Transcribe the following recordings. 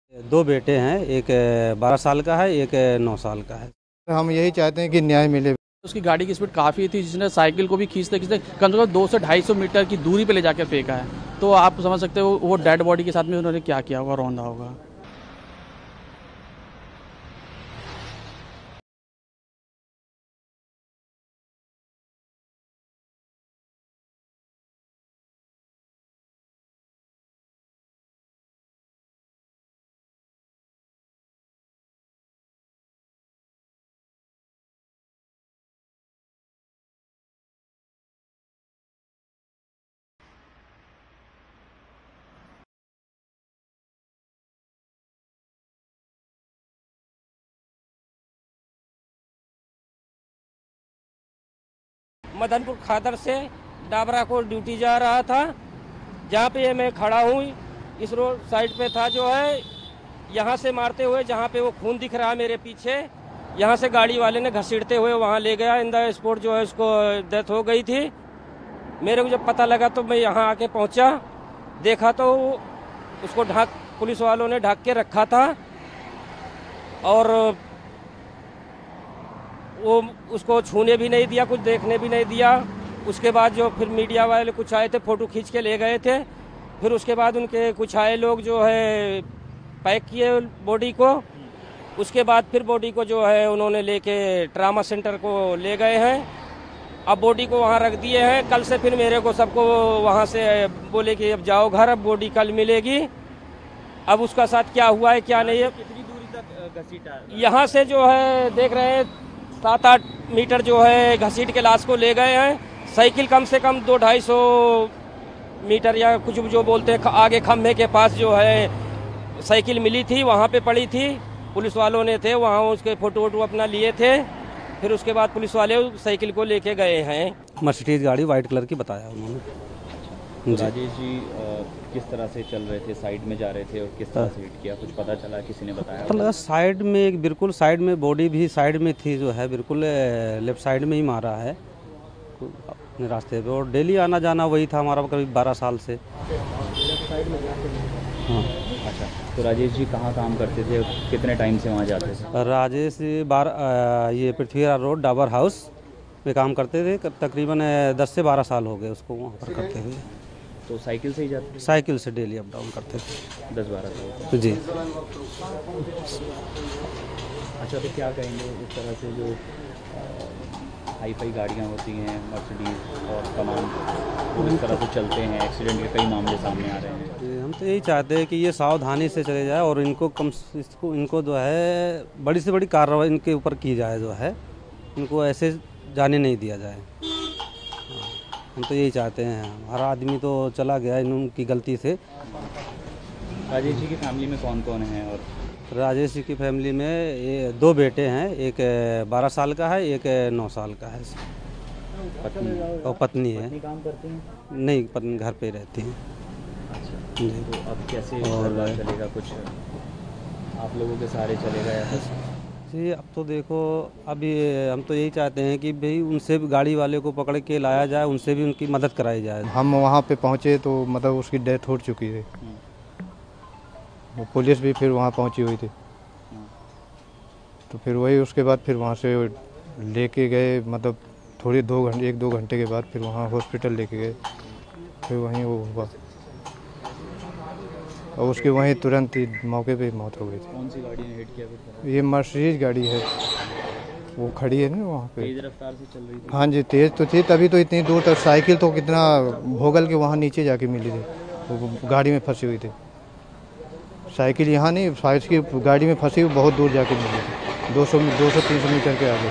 दो बेटे हैं, एक 12 साल का है, एक 9 साल का है। हम यही चाहते हैं कि न्याय मिले। उसकी गाड़ी की स्पीड काफ़ी थी, जिसने साइकिल को भी खींचते खींचते कम से कम 200 से 250 मीटर की दूरी पे ले जाकर फेंका है। तो आप समझ सकते हो वो डेड बॉडी के साथ में उन्होंने क्या किया होगा, रौंदा होगा। मदनपुर खादर से डाबरा को ड्यूटी जा रहा था। जहाँ पे मैं खड़ा हूँ इस रोड साइड पे था जो है, यहाँ से मारते हुए जहाँ पे वो खून दिख रहा है मेरे पीछे, यहाँ से गाड़ी वाले ने घसीटते हुए वहाँ ले गया। इन द स्पॉट जो है उसको डेथ हो गई थी। मेरे को जब पता लगा तो मैं यहाँ आके पहुँचा, देखा तो उसको पुलिस वालों ने ढक के रखा था और वो उसको छूने भी नहीं दिया, कुछ देखने भी नहीं दिया। उसके बाद जो फिर मीडिया वाले कुछ आए थे, फ़ोटो खींच के ले गए थे। फिर उसके बाद उनके कुछ आए लोग जो है पैक किए बॉडी को। उसके बाद फिर बॉडी को जो है उन्होंने लेके ट्रामा सेंटर को ले गए हैं। अब बॉडी को वहाँ रख दिए हैं। कल से फिर मेरे को सबको वहाँ से बोले कि अब जाओ घर, अब बॉडी कल मिलेगी। अब उसका साथ क्या हुआ है क्या नहीं है, कितनी दूरी तक घसीटा? यहाँ से जो है देख रहे हैं 7-8 मीटर जो है घसीट के लाश को ले गए हैं। साइकिल कम से कम 200-250 मीटर या कुछ जो बोलते हैं आगे खम्भे के पास जो है साइकिल मिली थी, वहाँ पे पड़ी थी। पुलिस वालों ने थे वहाँ, उसके फोटो वोटो अपना लिए थे। फिर उसके बाद पुलिस वाले साइकिल को लेके गए हैं। मर्सिडीज गाड़ी वाइट कलर की बताया उन्होंने। राजेश जी किस तरह से चल रहे थे, साइड में जा रहे थे और किस तरह से हिट किया, कुछ पता चला? किसी ने बताया? मतलब साइड में, बिल्कुल साइड में, बॉडी भी साइड में थी जो है, बिल्कुल लेफ्ट साइड में ही मारा है अपने रास्ते पे। और डेली आना जाना वही था हमारा करीब 12 साल से। हाँ। अच्छा, तो राजेश जी कहाँ काम करते थे, कितने टाइम से वहाँ जाते थे? राजेश ये पृथ्वीराज रोड डाबर हाउस में काम करते थे। तकरीबन 10 से 12 साल हो गए उसको वहाँ पर करते हुए। तो साइकिल से ही जाते थे? साइकिल से डेली अप डाउन करते थे। 10-12 साल जी। अच्छा, तो क्या कहेंगे इस तरह से जो हाई फाई गाड़ियाँ होती हैं, मर्सिडीज और तमाम, तो इस तरह से चलते हैं, एक्सीडेंट के कई मामले सामने आ रहे हैं। हम तो यही चाहते हैं कि ये सावधानी से चले जाए और इनको जो है बड़ी से बड़ी कार्रवाई इनके ऊपर की जाए, जो है इनको ऐसे जाने नहीं दिया जाए। हम तो यही चाहते हैं। हर आदमी तो चला गया इनकी गलती से। राजेश जी की फैमिली में कौन कौन है? और राजेश जी की फैमिली में ये 2 बेटे हैं, एक 12 साल का है, एक 9 साल का है। पत्नी? और पत्नी है। पत्नी काम करती हैं? नहीं, पत्नी घर पे रहती है। अच्छा, जी। तो अब कैसे परिवार चलेगा? कुछ आप लोगों के सहारे चलेगा या जी, अब तो देखो, अभी हम तो यही चाहते हैं कि भाई उनसे भी गाड़ी वाले को पकड़ के लाया जाए, उनसे भी उनकी मदद कराई जाए। हम वहाँ पे पहुँचे तो मतलब उसकी डेथ हो चुकी थी। वो पुलिस भी फिर वहाँ पहुँची हुई थी। तो फिर वही उसके बाद फिर वहाँ से लेके गए, मतलब थोड़ी 1-2 घंटे के बाद फिर वहाँ हॉस्पिटल लेके गए। फिर वहीं वो हुआ और उसकी वहीं तुरंत ही मौके पे मौत हो गई थी। कौन सी गाड़ी ने हिट किया? ये मर्सिडीज गाड़ी है, वो खड़ी है ना वहाँ पे। तेज रफ्तार से चल रही थी? हाँ जी, तेज़ तो थी, तभी तो इतनी दूर तक। साइकिल तो कितना भोगल के वहाँ नीचे जाके मिली थी, वो गाड़ी में फंसी हुई थी। साइकिल यहाँ नहीं, साइकिल की गाड़ी में फंसी हुई बहुत दूर जाके मिली थी, 200-300 मीटर के आगे।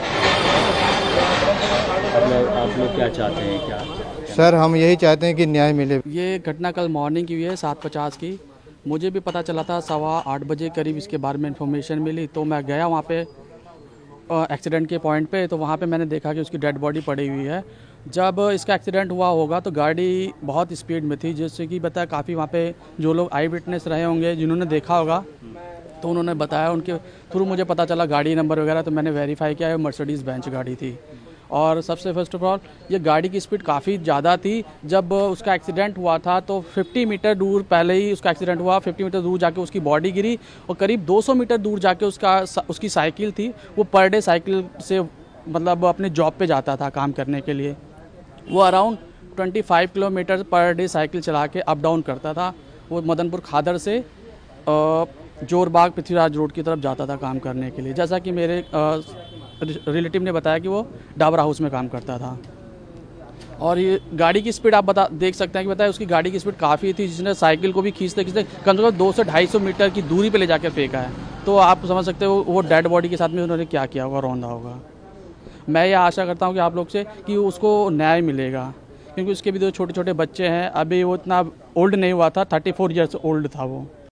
आप लोग क्या चाहते हैं? क्या सर, हम यही चाहते हैं कि न्याय मिले। ये घटना कल मॉर्निंग की हुई है 7:50 की। मुझे भी पता चला था 8:15 बजे करीब इसके बारे में इन्फॉर्मेशन मिली, तो मैं गया वहाँ पे एक्सीडेंट के पॉइंट पे। तो वहाँ पे मैंने देखा कि उसकी डेड बॉडी पड़ी हुई है। जब इसका एक्सीडेंट हुआ होगा तो गाड़ी बहुत स्पीड में थी, जिससे कि बताया काफ़ी वहाँ पे जो लोग आई विटनेस रहे होंगे, जिन्होंने देखा होगा, तो उन्होंने बताया, उनके थ्रू मुझे पता चला गाड़ी नंबर वगैरह। तो मैंने वेरीफाई किया है, मर्सिडीज़ बेंच गाड़ी थी। और सबसे फर्स्ट ऑफ ऑल ये गाड़ी की स्पीड काफ़ी ज़्यादा थी। जब उसका एक्सीडेंट हुआ था तो 50 मीटर दूर पहले ही उसका एक्सीडेंट हुआ, 50 मीटर दूर जाके उसकी बॉडी गिरी और करीब 200 मीटर दूर जाके उसकी साइकिल थी, वो पर डे साइकिल से मतलब अपने जॉब पे जाता था काम करने के लिए। वो around 25 kilometre per day cycle चला के अप डाउन करता था। वो मदनपुर खादर से जोरबाग पृथ्वीराज रोड की तरफ जाता था काम करने के लिए। जैसा कि मेरे रिलेटिव ने बताया कि वो डाबरा हाउस में काम करता था। और ये गाड़ी की स्पीड आप देख सकते हैं कि बताया उसकी गाड़ी की स्पीड काफ़ी थी, जिसने साइकिल को भी खींचते खींचते कम से कम 200 से 250 मीटर की दूरी पे ले जाकर फेंका है। तो आप समझ सकते हो वो डेड बॉडी के साथ में उन्होंने क्या किया होगा, रौंदा होगा। मैं ये आशा करता हूँ कि आप लोग से कि उसको न्याय मिलेगा, क्योंकि उसके भी 2 छोटे छोटे बच्चे हैं। अभी वो इतना ओल्ड नहीं हुआ था, 34 ईयर्स ओल्ड था वो।